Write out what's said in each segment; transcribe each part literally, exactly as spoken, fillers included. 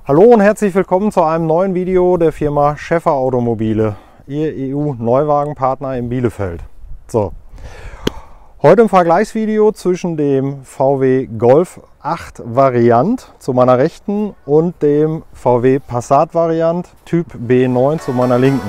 Hallo und herzlich willkommen zu einem neuen Video der Firma Schäffer Automobile, Ihr E U-Neuwagenpartner in Bielefeld. So, heute ein Vergleichsvideo zwischen dem V W Golf acht Variant zu meiner rechten und dem V W Passat Variant Typ B neun zu meiner linken.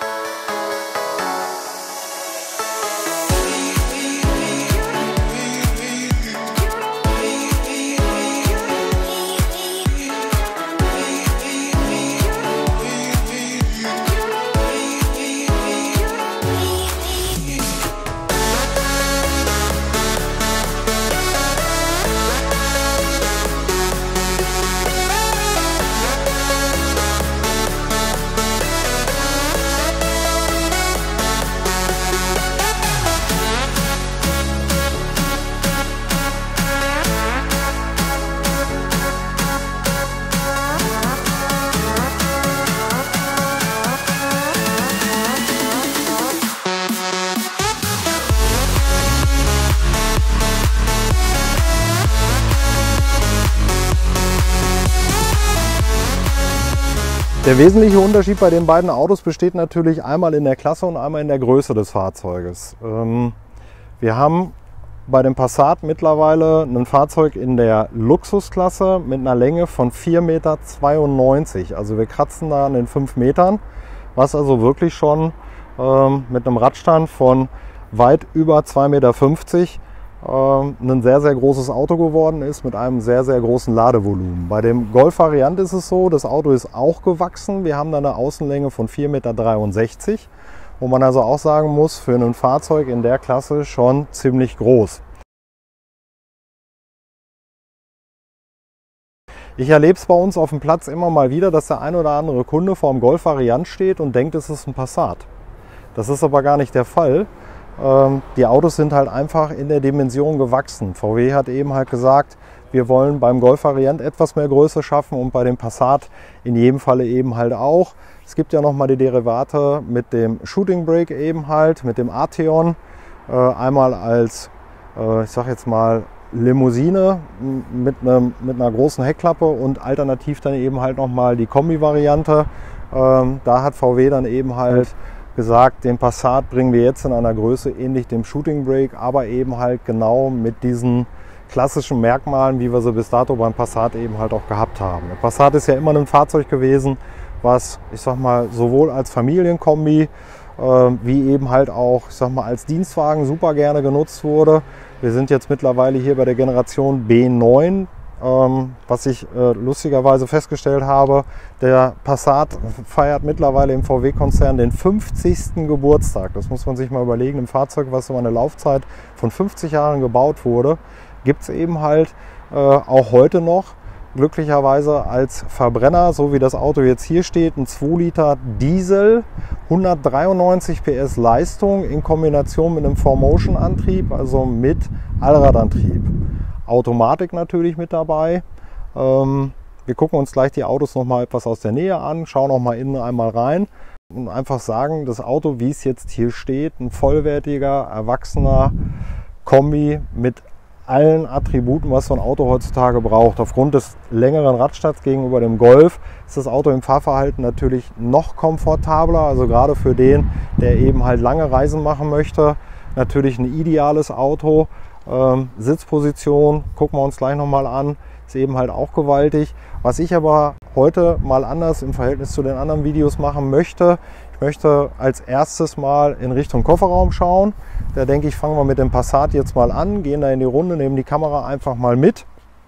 Der wesentliche Unterschied bei den beiden Autos besteht natürlich einmal in der Klasse und einmal in der Größe des Fahrzeuges. Wir haben bei dem Passat mittlerweile ein Fahrzeug in der Luxusklasse mit einer Länge von vier Komma zweiundneunzig Meter. Also wir kratzen da an den fünf Metern, was also wirklich schon mit einem Radstand von weit über zwei Komma fünfzig Meter ein sehr, sehr großes Auto geworden ist mit einem sehr, sehr großen Ladevolumen. Bei dem Golf-Variant ist es so, das Auto ist auch gewachsen. Wir haben da eine Außenlänge von vier Komma dreiundsechzig Meter, wo man also auch sagen muss, für ein Fahrzeug in der Klasse schon ziemlich groß. Ich erlebe es bei uns auf dem Platz immer mal wieder, dass der ein oder andere Kunde vor dem Golf-Variant steht und denkt, es ist ein Passat. Das ist aber gar nicht der Fall. Die Autos sind halt einfach in der Dimension gewachsen. V W hat eben halt gesagt, wir wollen beim Golf-Variant etwas mehr Größe schaffen und bei dem Passat in jedem Falle eben halt auch. Es gibt ja nochmal die Derivate mit dem Shooting Brake eben halt, mit dem Arteon. Einmal als, ich sag jetzt mal, Limousine mit, einem, mit einer großen Heckklappe und alternativ dann eben halt nochmal die Kombi-Variante. Da hat V W dann eben halt gesagt, den Passat bringen wir jetzt in einer Größe ähnlich dem Shooting Brake, aber eben halt genau mit diesen klassischen Merkmalen, wie wir sie bis dato beim Passat eben halt auch gehabt haben. Der Passat ist ja immer ein Fahrzeug gewesen, was, ich sag mal, sowohl als Familienkombi äh, wie eben halt auch, ich sag mal, als Dienstwagen super gerne genutzt wurde. Wir sind jetzt mittlerweile hier bei der Generation B neun. Ähm, was ich äh, lustigerweise festgestellt habe, der Passat feiert mittlerweile im V W-Konzern den fünfzigsten Geburtstag. Das muss man sich mal überlegen. Ein Fahrzeug, was so eine Laufzeit von fünfzig Jahren gebaut wurde, gibt es eben halt äh, auch heute noch, glücklicherweise als Verbrenner, so wie das Auto jetzt hier steht, ein zwei Liter Diesel, hundertdreiundneunzig P S Leistung in Kombination mit einem vier Motion Antrieb, also mit Allradantrieb. Automatik natürlich mit dabei. Ähm, wir gucken uns gleich die Autos noch mal etwas aus der Nähe an, schauen noch mal innen einmal rein und einfach sagen, das Auto, wie es jetzt hier steht, ein vollwertiger, erwachsener Kombi mit allen Attributen, was so ein Auto heutzutage braucht. Aufgrund des längeren Radstands gegenüber dem Golf ist das Auto im Fahrverhalten natürlich noch komfortabler, also gerade für den, der eben halt lange Reisen machen möchte, natürlich ein ideales Auto. Ähm, Sitzposition, gucken wir uns gleich nochmal an, ist eben halt auch gewaltig. Was ich aber heute mal anders im Verhältnis zu den anderen Videos machen möchte, ich möchte als erstes mal in Richtung Kofferraum schauen. Da denke ich, fangen wir mit dem Passat jetzt mal an, gehen da in die Runde, nehmen die Kamera einfach mal mit.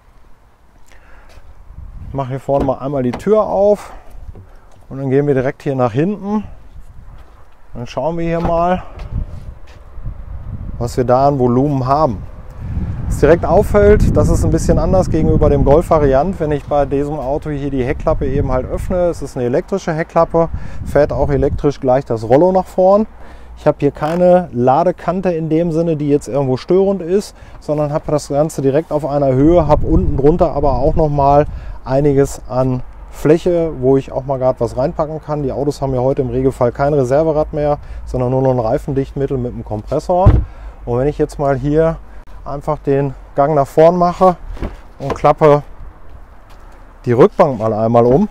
Ich mache hier vorne mal einmal die Tür auf und dann gehen wir direkt hier nach hinten. Dann schauen wir hier mal, was wir da an Volumen haben. Was direkt auffällt, das ist ein bisschen anders gegenüber dem Golf-Variant, wenn ich bei diesem Auto hier die Heckklappe eben halt öffne. Es ist eine elektrische Heckklappe, fährt auch elektrisch gleich das Rollo nach vorn. Ich habe hier keine Ladekante in dem Sinne, die jetzt irgendwo störend ist, sondern habe das Ganze direkt auf einer Höhe, habe unten drunter aber auch nochmal einiges an Fläche, wo ich auch mal gerade was reinpacken kann. Die Autos haben ja heute im Regelfall kein Reserverad mehr, sondern nur noch ein Reifendichtmittel mit einem Kompressor. Und wenn ich jetzt mal hier einfach den Gang nach vorn mache und klappe die Rückbank mal einmal um.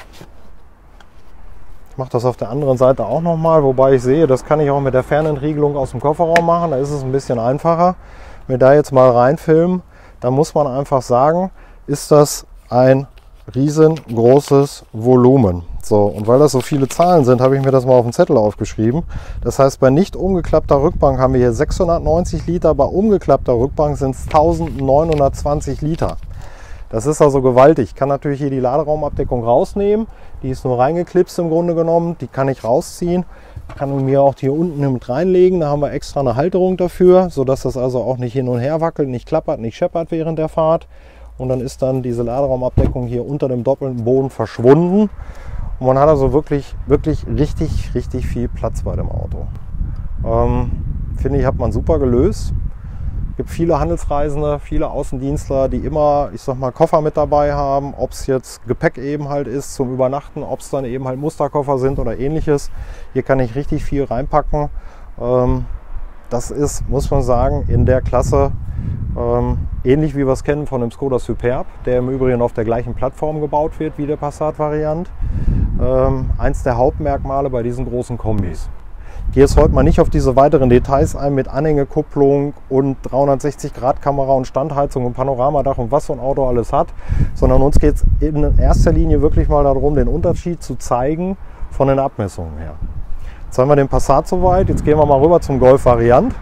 Ich mache das auf der anderen Seite auch nochmal, wobei ich sehe, das kann ich auch mit der Fernentriegelung aus dem Kofferraum machen. Da ist es ein bisschen einfacher. Wenn wir da jetzt mal reinfilmen, dann muss man einfach sagen, ist das ein riesengroßes Volumen. So, und weil das so viele Zahlen sind, habe ich mir das mal auf den Zettel aufgeschrieben. Das heißt, bei nicht umgeklappter Rückbank haben wir hier sechshundertneunzig Liter, bei umgeklappter Rückbank sind es eintausendneunhundertzwanzig Liter. Das ist also gewaltig. Ich kann natürlich hier die Laderaumabdeckung rausnehmen. Die ist nur reingeklipst im Grunde genommen. Die kann ich rausziehen. Ich kann mir auch hier unten mit reinlegen. Da haben wir extra eine Halterung dafür, sodass das also auch nicht hin und her wackelt, nicht klappert, nicht scheppert während der Fahrt. Und dann ist dann diese Laderaumabdeckung hier unter dem doppelten Boden verschwunden. Und man hat also wirklich, wirklich richtig, richtig viel Platz bei dem Auto. Ähm, finde ich, hat man super gelöst. Es gibt viele Handelsreisende, viele Außendienstler, die immer, ich sag mal, Koffer mit dabei haben. Ob es jetzt Gepäck eben halt ist zum Übernachten, ob es dann eben halt Musterkoffer sind oder ähnliches. Hier kann ich richtig viel reinpacken. Ähm, das ist, muss man sagen, in der Klasse ähm, ähnlich wie wir es kennen von dem Skoda Superb, der im Übrigen auf der gleichen Plattform gebaut wird wie der Passat-Variant. Ähm, eins der Hauptmerkmale bei diesen großen Kombis. Ich gehe jetzt heute mal nicht auf diese weiteren Details ein mit Anhängekupplung und dreihundertsechzig Grad Kamera und Standheizung und Panoramadach und was so ein Auto alles hat, sondern uns geht es in erster Linie wirklich mal darum, den Unterschied zu zeigen von den Abmessungen her. Jetzt haben wir den Passat soweit, jetzt gehen wir mal rüber zum Golf Variant.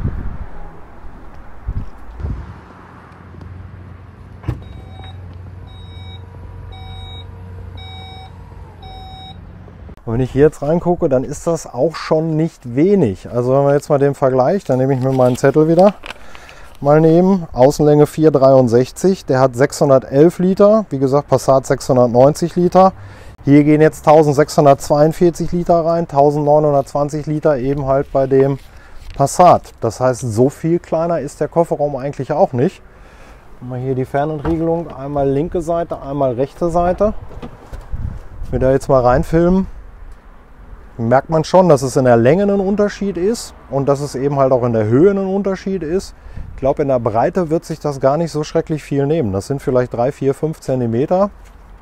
Und wenn ich hier jetzt reingucke, dann ist das auch schon nicht wenig. Also wenn wir jetzt mal den Vergleich, dann nehme ich mir meinen Zettel wieder mal nehmen. Außenlänge vier Komma dreiundsechzig, der hat sechshundertelf Liter. Wie gesagt, Passat sechshundertneunzig Liter. Hier gehen jetzt eintausendsechshundertzweiundvierzig Liter rein, eintausendneunhundertzwanzig Liter eben halt bei dem Passat. Das heißt, so viel kleiner ist der Kofferraum eigentlich auch nicht. Mal hier die Fernentriegelung, einmal linke Seite, einmal rechte Seite. Wenn wir da jetzt mal reinfilmen, merkt man schon, dass es in der Länge ein Unterschied ist und dass es eben halt auch in der Höhe ein Unterschied ist. Ich glaube, in der Breite wird sich das gar nicht so schrecklich viel nehmen. Das sind vielleicht drei, vier, fünf Zentimeter,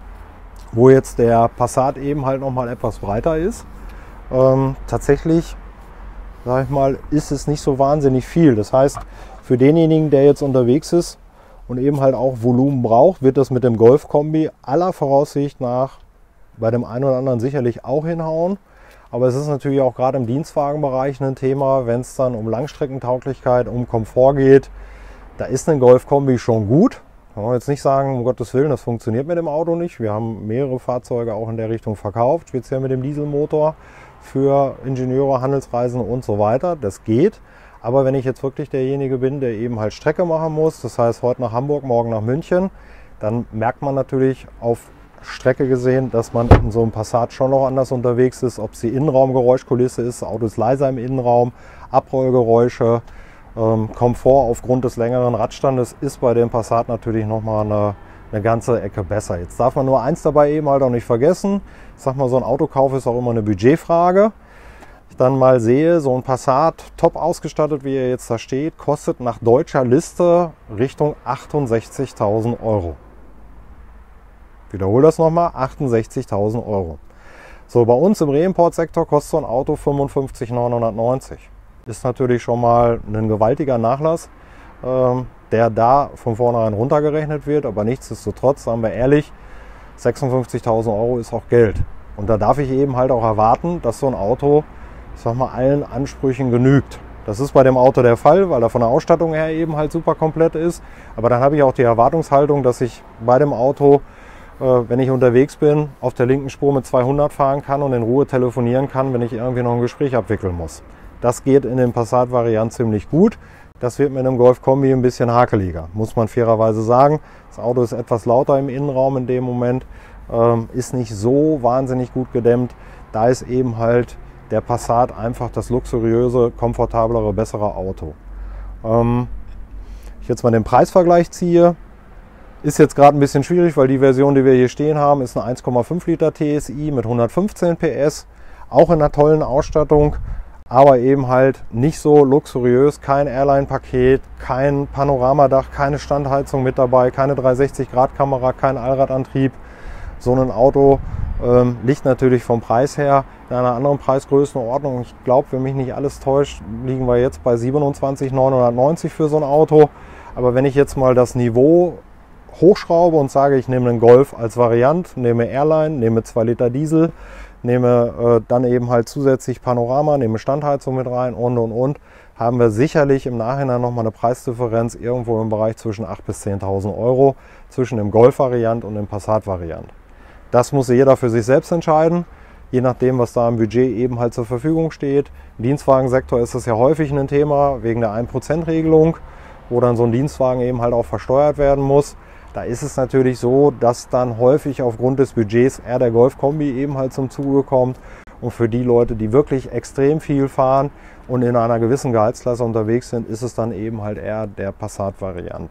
wo jetzt der Passat eben halt noch mal etwas breiter ist. Ähm, tatsächlich, sage ich mal, ist es nicht so wahnsinnig viel. Das heißt, für denjenigen, der jetzt unterwegs ist und eben halt auch Volumen braucht, wird das mit dem Golf-Kombi aller Voraussicht nach bei dem einen oder anderen sicherlich auch hinhauen. Aber es ist natürlich auch gerade im Dienstwagenbereich ein Thema, wenn es dann um Langstreckentauglichkeit, um Komfort geht. Da ist ein Golf-Kombi schon gut. Kann man jetzt nicht sagen, um Gottes Willen, das funktioniert mit dem Auto nicht. Wir haben mehrere Fahrzeuge auch in der Richtung verkauft, speziell mit dem Dieselmotor für Ingenieure, Handelsreisen und so weiter. Das geht. Aber wenn ich jetzt wirklich derjenige bin, der eben halt Strecke machen muss, das heißt heute nach Hamburg, morgen nach München, dann merkt man natürlich auf Strecke gesehen, dass man in so einem Passat schon noch anders unterwegs ist, ob es die Innenraumgeräuschkulisse ist, das Auto ist leiser im Innenraum, Abrollgeräusche, ähm, Komfort aufgrund des längeren Radstandes ist bei dem Passat natürlich nochmal eine, eine ganze Ecke besser. Jetzt darf man nur eins dabei eben halt auch nicht vergessen, ich sag mal, so ein Autokauf ist auch immer eine Budgetfrage. Ich dann mal sehe, so ein Passat, top ausgestattet, wie er jetzt da steht, kostet nach deutscher Liste Richtung achtundsechzigtausend Euro. Ich wiederhole das nochmal, achtundsechzigtausend Euro. So, bei uns im Reimport-Sektor kostet so ein Auto fünfundfünfzigtausendneunhundertneunzig. Ist natürlich schon mal ein gewaltiger Nachlass, ähm, der da von vornherein runtergerechnet wird. Aber nichtsdestotrotz, sagen wir ehrlich, sechsundfünfzigtausend Euro ist auch Geld. Und da darf ich eben halt auch erwarten, dass so ein Auto, ich sag mal, allen Ansprüchen genügt. Das ist bei dem Auto der Fall, weil er von der Ausstattung her eben halt super komplett ist. Aber dann habe ich auch die Erwartungshaltung, dass ich bei dem Auto, wenn ich unterwegs bin, auf der linken Spur mit zweihundert fahren kann und in Ruhe telefonieren kann, wenn ich irgendwie noch ein Gespräch abwickeln muss. Das geht in den Passat-Varianten ziemlich gut. Das wird mit einem Golf-Kombi ein bisschen hakeliger, muss man fairerweise sagen. Das Auto ist etwas lauter im Innenraum in dem Moment, ähm, ist nicht so wahnsinnig gut gedämmt. Da ist eben halt der Passat einfach das luxuriöse, komfortablere, bessere Auto. Ähm, ich jetzt mal den Preisvergleich ziehe, ist jetzt gerade ein bisschen schwierig, weil die Version, die wir hier stehen haben, ist eine eins Komma fünf Liter T S I mit hundertfünfzehn P S, auch in einer tollen Ausstattung, aber eben halt nicht so luxuriös, kein Airline-Paket, kein Panoramadach, keine Standheizung mit dabei, keine dreihundertsechzig Grad Kamera, kein Allradantrieb. So ein Auto ähm, liegt natürlich vom Preis her in einer anderen Preisgrößenordnung. Ich glaube, wenn mich nicht alles täuscht, liegen wir jetzt bei siebenundzwanzigtausend neunhundertneunzig für so ein Auto. Aber wenn ich jetzt mal das Niveau hochschraube und sage, ich nehme einen Golf als Variant, nehme Airline, nehme zwei Liter Diesel, nehme äh, dann eben halt zusätzlich Panorama, nehme Standheizung mit rein und und und, haben wir sicherlich im Nachhinein nochmal eine Preisdifferenz irgendwo im Bereich zwischen achttausend bis zehntausend Euro zwischen dem Golf-Variant und dem Passat-Variant. Das muss jeder für sich selbst entscheiden, je nachdem, was da im Budget eben halt zur Verfügung steht. Im Dienstwagensektor ist das ja häufig ein Thema wegen der ein Prozent Regelung, wo dann so ein Dienstwagen eben halt auch versteuert werden muss. Da ist es natürlich so, dass dann häufig aufgrund des Budgets eher der Golf-Kombi eben halt zum Zuge kommt. Und für die Leute, die wirklich extrem viel fahren und in einer gewissen Gehaltsklasse unterwegs sind, ist es dann eben halt eher der Passat-Variant.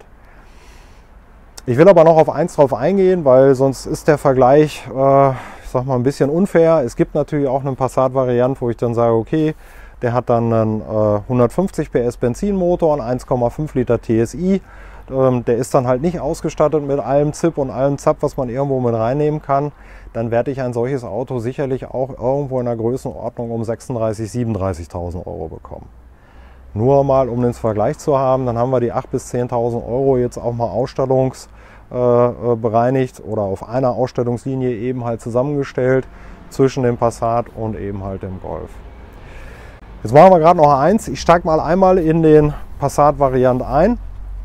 Ich will aber noch auf eins drauf eingehen, weil sonst ist der Vergleich, äh, ich sag mal, ein bisschen unfair. Es gibt natürlich auch einen Passat-Variant, wo ich dann sage, okay, der hat dann einen äh, hundertfünfzig P S Benzinmotor und eins Komma fünf Liter T S I. Ähm, der ist dann halt nicht ausgestattet mit allem Zip und allem Zap, was man irgendwo mit reinnehmen kann. Dann werde ich ein solches Auto sicherlich auch irgendwo in der Größenordnung um sechsunddreißigtausend, siebenunddreißigtausend Euro bekommen. Nur mal, um den Vergleich zu haben, dann haben wir die achttausend bis zehntausend Euro jetzt auch mal ausstattungsbereinigt oder auf einer Ausstattungslinie eben halt zusammengestellt zwischen dem Passat und eben halt dem Golf. Jetzt machen wir gerade noch eins. Ich steige mal einmal in den Passat-Variant ein,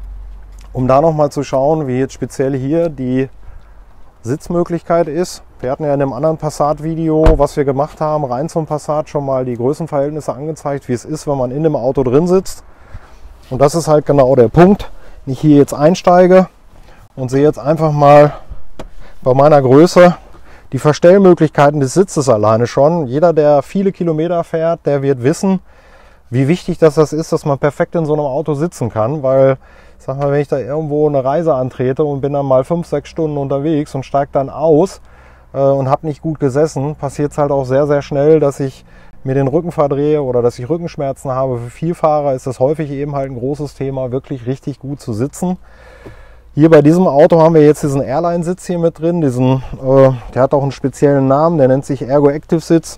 um da noch mal zu schauen, wie jetzt speziell hier die Sitzmöglichkeit ist. Wir hatten ja in einem anderen Passat-Video, was wir gemacht haben, rein zum Passat schon mal die Größenverhältnisse angezeigt, wie es ist, wenn man in dem Auto drin sitzt. Und das ist halt genau der Punkt, wenn ich hier jetzt einsteige und sehe jetzt einfach mal bei meiner Größe die Verstellmöglichkeiten des Sitzes alleine schon. Jeder, der viele Kilometer fährt, der wird wissen, wie wichtig das, das ist, dass man perfekt in so einem Auto sitzen kann, weil ich sag mal, wenn ich da irgendwo eine Reise antrete und bin dann mal fünf, sechs Stunden unterwegs und steige dann aus äh, und habe nicht gut gesessen, passiert es halt auch sehr, sehr schnell, dass ich mir den Rücken verdrehe oder dass ich Rückenschmerzen habe. Für Vielfahrer ist das häufig eben halt ein großes Thema, wirklich richtig gut zu sitzen. Hier bei diesem Auto haben wir jetzt diesen Airline-Sitz hier mit drin. Diesen, äh, der hat auch einen speziellen Namen, der nennt sich Ergo Active Sitz.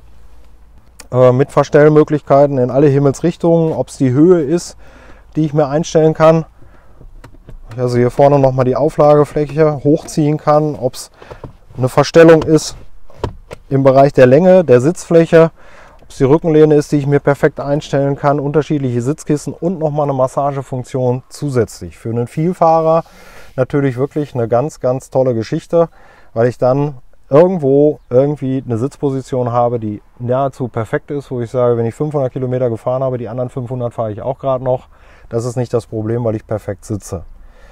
Äh, mit Verstellmöglichkeiten in alle Himmelsrichtungen, ob es die Höhe ist, die ich mir einstellen kann. Also hier vorne nochmal die Auflagefläche hochziehen kann, ob es eine Verstellung ist im Bereich der Länge der Sitzfläche, ob es die Rückenlehne ist, die ich mir perfekt einstellen kann, unterschiedliche Sitzkissen und nochmal eine Massagefunktion zusätzlich. Für einen Vielfahrer natürlich wirklich eine ganz, ganz tolle Geschichte, weil ich dann irgendwo irgendwie eine Sitzposition habe, die nahezu perfekt ist, wo ich sage, wenn ich fünfhundert Kilometer gefahren habe, die anderen fünfhundert fahre ich auch gerade noch. Das ist nicht das Problem, weil ich perfekt sitze.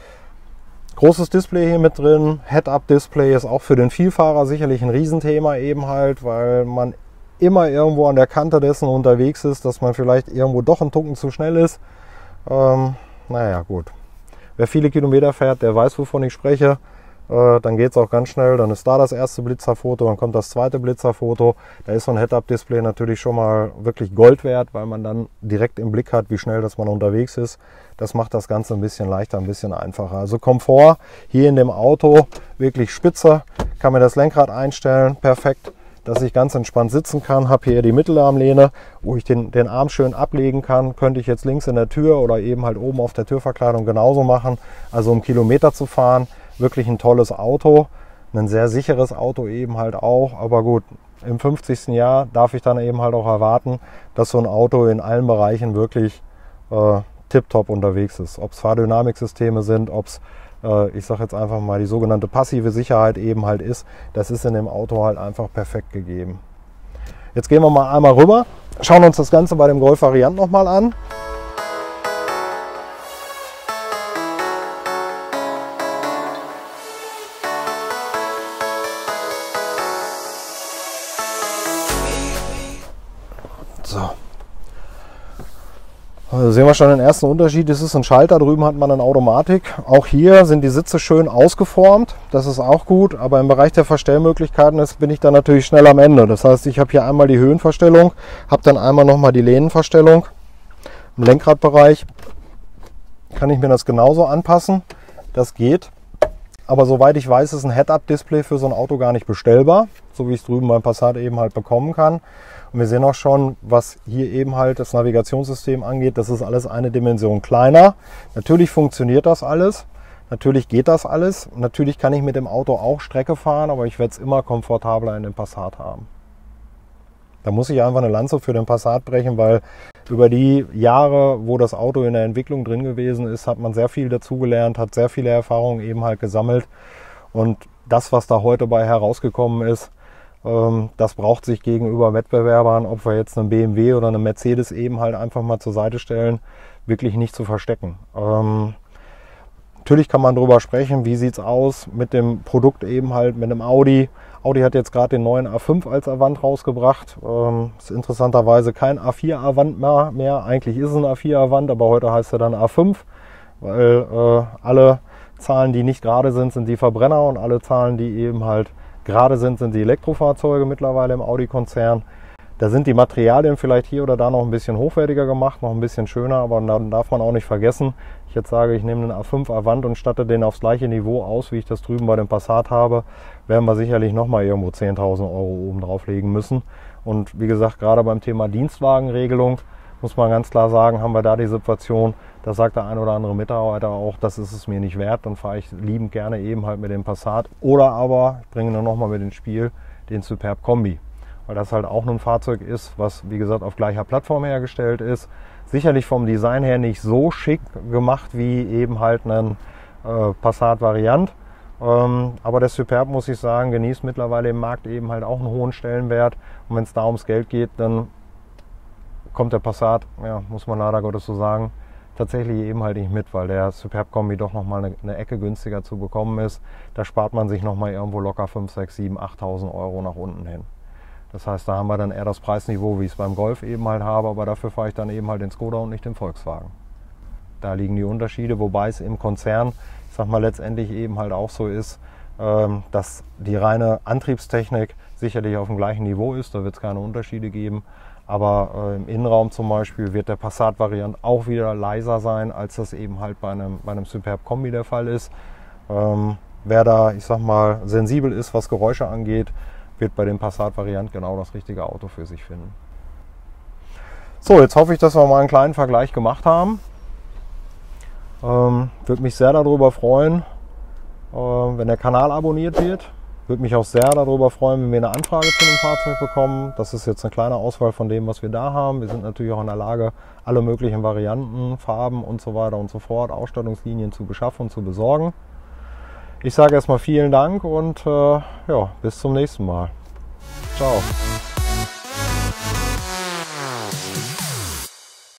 Großes Display hier mit drin, Head-Up-Display ist auch für den Vielfahrer sicherlich ein Riesenthema eben halt, weil man immer irgendwo an der Kante dessen unterwegs ist, dass man vielleicht irgendwo doch ein Tucken zu schnell ist. Ähm, naja, gut. Wer viele Kilometer fährt, der weiß, wovon ich spreche. Äh, dann geht es auch ganz schnell. Dann ist da das erste Blitzerfoto, dann kommt das zweite Blitzerfoto. Da ist so ein Head-Up-Display natürlich schon mal wirklich Gold wert, weil man dann direkt im Blick hat, wie schnell dass man unterwegs ist. Das macht das Ganze ein bisschen leichter, ein bisschen einfacher. Also Komfort hier in dem Auto wirklich spitze. Kann mir das Lenkrad einstellen, perfekt, dass ich ganz entspannt sitzen kann. Habe hier die Mittelarmlehne, wo ich den, den Arm schön ablegen kann. Könnte ich jetzt links in der Tür oder eben halt oben auf der Türverkleidung genauso machen. Also um Kilometer zu fahren, wirklich ein tolles Auto. Ein sehr sicheres Auto eben halt auch. Aber gut, im fünfzigsten Jahr darf ich dann eben halt auch erwarten, dass so ein Auto in allen Bereichen wirklich äh, tipptopp unterwegs ist. Ob es Fahrdynamiksysteme sind, ob es, äh, ich sage jetzt einfach mal, die sogenannte passive Sicherheit eben halt ist, das ist in dem Auto halt einfach perfekt gegeben. Jetzt gehen wir mal einmal rüber, schauen uns das Ganze bei dem Golf Variant nochmal an. So. Also sehen wir schon den ersten Unterschied. Das ist ein Schalter, drüben hat man eine Automatik. Auch hier sind die Sitze schön ausgeformt, das ist auch gut, aber im Bereich der Verstellmöglichkeiten ist, bin ich dann natürlich schnell am Ende. Das heißt, ich habe hier einmal die Höhenverstellung, habe dann einmal nochmal die Lehnenverstellung. Im Lenkradbereich kann ich mir das genauso anpassen, das geht. aber soweit ich weiß, ist ein Head-Up-Display für so ein Auto gar nicht bestellbar, so wie ich es drüben beim Passat eben halt bekommen kann. Und wir sehen auch schon, was hier eben halt das Navigationssystem angeht, das ist alles eine Dimension kleiner. Natürlich funktioniert das alles, natürlich geht das alles. Natürlich kann ich mit dem Auto auch Strecke fahren, aber ich werde es immer komfortabler in dem Passat haben. Da muss ich einfach eine Lanze für den Passat brechen, weil über die Jahre, wo das Auto in der Entwicklung drin gewesen ist, hat man sehr viel dazugelernt, hat sehr viele Erfahrungen eben halt gesammelt. Und das, was da heute bei herausgekommen ist, ähm, das braucht sich gegenüber Wettbewerbern, ob wir jetzt einen B M W oder eine Mercedes eben halt einfach mal zur Seite stellen, wirklich nicht zu verstecken. Ähm, Natürlich kann man darüber sprechen, wie sieht es aus mit dem Produkt eben halt, mit dem Audi. Audi hat jetzt gerade den neuen A fünf als Avant rausgebracht. Ähm, ist interessanterweise kein A vier Avant mehr, mehr. Eigentlich ist es ein A vier Avant, aber heute heißt er dann A fünf, weil äh, alle Zahlen, die nicht gerade sind, sind die Verbrenner und alle Zahlen, die eben halt gerade sind, sind die Elektrofahrzeuge mittlerweile im Audi-Konzern. Da sind die Materialien vielleicht hier oder da noch ein bisschen hochwertiger gemacht, noch ein bisschen schöner, aber dann darf man auch nicht vergessen, ich jetzt sage, ich nehme den A fünf Avant und statte den aufs gleiche Niveau aus, wie ich das drüben bei dem Passat habe, werden wir sicherlich nochmal irgendwo zehntausend Euro oben drauflegen müssen. Und wie gesagt, gerade beim Thema Dienstwagenregelung muss man ganz klar sagen, haben wir da die Situation, da sagt der ein oder andere Mitarbeiter auch, das ist es mir nicht wert, dann fahre ich liebend gerne eben halt mit dem Passat. Oder aber, ich bringe dann nochmal mit ins Spiel, den Superb Kombi. Weil das halt auch ein Fahrzeug ist, was wie gesagt auf gleicher Plattform hergestellt ist. Sicherlich vom Design her nicht so schick gemacht wie eben halt ein äh, Passat-Variant. Ähm, aber der Superb, muss ich sagen, genießt mittlerweile im Markt eben halt auch einen hohen Stellenwert. Und wenn es da ums Geld geht, dann kommt der Passat, ja, muss man leider Gottes so sagen, tatsächlich eben halt nicht mit, weil der Superb Kombi doch nochmal eine, eine Ecke günstiger zu bekommen ist. Da spart man sich nochmal irgendwo locker fünf, sechs, sieben, achttausend Euro nach unten hin. Das heißt, da haben wir dann eher das Preisniveau, wie ich es beim Golf eben halt habe, aber dafür fahre ich dann eben halt den Skoda und nicht den Volkswagen. Da liegen die Unterschiede, wobei es im Konzern, ich sag mal, letztendlich eben halt auch so ist, dass die reine Antriebstechnik sicherlich auf dem gleichen Niveau ist, da wird es keine Unterschiede geben, aber im Innenraum zum Beispiel wird der Passat-Variant auch wieder leiser sein, als das eben halt bei einem, bei einem Superb Kombi der Fall ist. Wer da, ich sag mal, sensibel ist, was Geräusche angeht, wird bei dem Passat-Variant genau das richtige Auto für sich finden. So, jetzt hoffe ich, dass wir mal einen kleinen Vergleich gemacht haben. Ähm, würde mich sehr darüber freuen, äh, wenn der Kanal abonniert wird. Würde mich auch sehr darüber freuen, wenn wir eine Anfrage zu dem Fahrzeug bekommen. Das ist jetzt eine kleine Auswahl von dem, was wir da haben. Wir sind natürlich auch in der Lage, alle möglichen Varianten, Farben und so weiter und so fort, Ausstattungslinien zu beschaffen und zu besorgen. Ich sage erstmal vielen Dank und äh, ja, bis zum nächsten Mal. Ciao.